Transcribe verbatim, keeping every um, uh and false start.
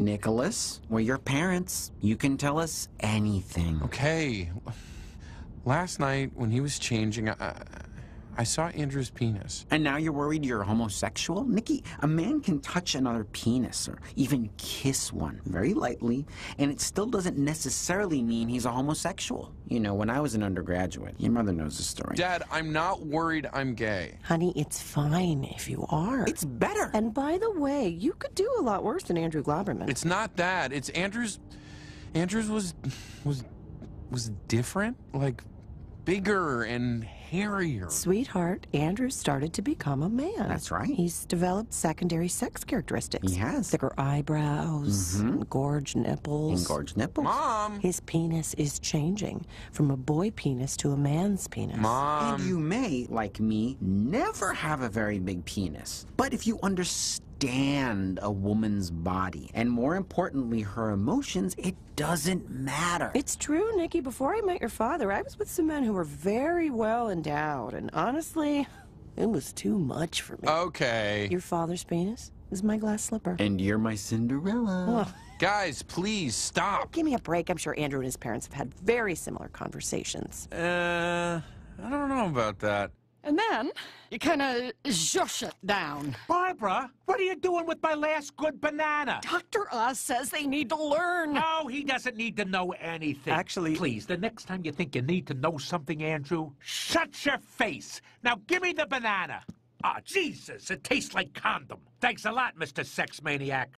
Nicholas, we're your parents. You can tell us anything. Okay. Last night, when he was changing, I, I saw Andrew's penis. And now you're worried you're homosexual? Nikki, a man can touch another penis or even kiss one very lightly, and it still doesn't necessarily mean he's a homosexual. You know, when I was an undergraduate, your mother knows the story. Dad, I'm not worried I'm gay. Honey, it's fine if you are. It's better. And by the way, you could do a lot worse than Andrew Glauberman. It's not that. It's Andrew's... Andrew's was... was... was different. Like, bigger and hairier. Sweetheart, Andrew started to become a man. That's right. He's developed secondary sex characteristics. He has. Thicker eyebrows, Mm-hmm. engorged nipples. Engorged nipples. Mom! His penis is changing from a boy penis to a man's penis. Mom! And you may, like me, never have a very big penis. But if you understand a woman's body, and more importantly, her emotions, it doesn't matter. It's true, Nikki. Before I met your father, I was with some men who were very well endowed, and honestly, it was too much for me. Okay. Your father's penis is my glass slipper. And you're my Cinderella. Ugh. Guys, please, stop. Give me a break. I'm sure Andrew and his parents have had very similar conversations. Uh, I don't know about that. And then you kind of zhush it down. Barbara, what are you doing with my last good banana? Doctor Oz says they need to learn. No, he doesn't need to know anything. Actually- Please, the next time you think you need to know something, Andrew, shut your face. Now give me the banana. Ah, Jesus, it tastes like condom. Thanks a lot, Mister Sex Maniac.